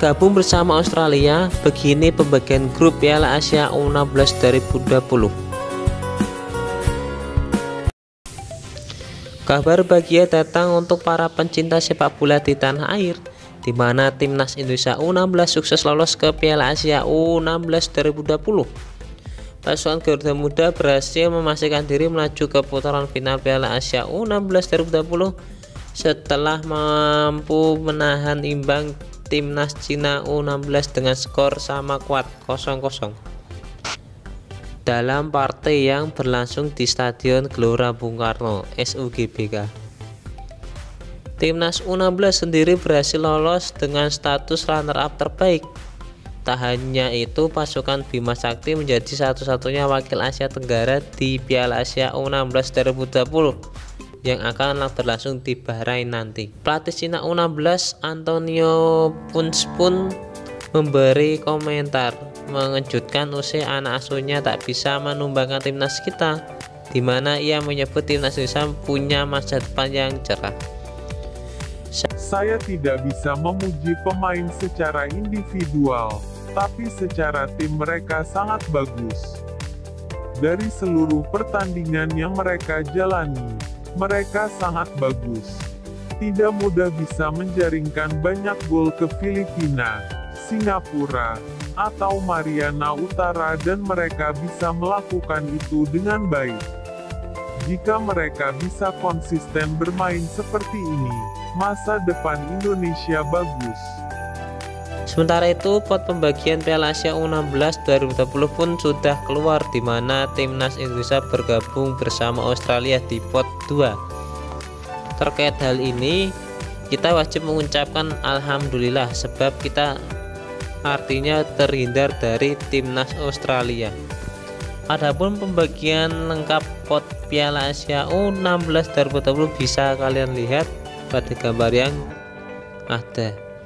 bergabung bersama Australia. Begini pembagian grup Piala Asia U16 2020. Kabar bahagia datang untuk para pencinta sepak bola di tanah air, di mana timnas Indonesia U16 sukses lolos ke Piala Asia U16 2020. Pasukan Garuda Muda berhasil memastikan diri melaju ke putaran final Piala Asia U16 2020 setelah mampu menahan imbang timnas Cina U16 dengan skor sama kuat 0-0 dalam partai yang berlangsung di Stadion Gelora Bung Karno (SUGBK). Timnas U16 sendiri berhasil lolos dengan status runner-up terbaik. Tak hanya itu, pasukan Bima Sakti menjadi satu-satunya wakil Asia Tenggara di Piala Asia U16 2020 yang akan berlangsung di Bahrain nanti. Pelatih Cina U16 Antonio Punz pun memberi komentar mengejutkan usai anak asuhnya tak bisa menumbangkan timnas kita, di mana ia menyebut timnas Indonesia punya masa depan yang cerah. Saya tidak bisa memuji pemain secara individual, tapi secara tim mereka sangat bagus. Dari seluruh pertandingan yang mereka jalani, mereka sangat bagus. Tidak mudah bisa menjaringkan banyak gol ke Filipina, Singapura, atau Mariana Utara, dan mereka bisa melakukan itu dengan baik. Jika mereka bisa konsisten bermain seperti ini, masa depan Indonesia bagus. Sementara itu, pot pembagian Piala Asia U16 2020 pun sudah keluar, di mana timnas Indonesia bergabung bersama Australia di pot 2. Terkait hal ini, kita wajib mengucapkan alhamdulillah, sebab kita artinya terhindar dari timnas Australia. Adapun pembagian lengkap pot Piala Asia U16 2020 bisa kalian lihat pada gambar yang ada.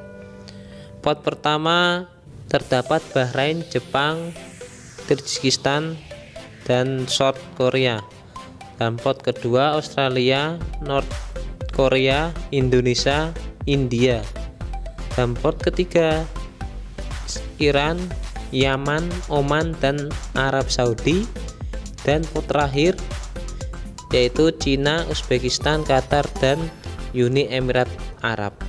Pot pertama terdapat Bahrain, Jepang, Kyrgyzstan, dan South Korea. Dan pot kedua Australia, North Korea, Indonesia, India. Dan pot ketiga Iran, Yaman, Oman, dan Arab Saudi. Dan pot terakhir yaitu Cina, Uzbekistan, Qatar, dan Uni Emirat Arab.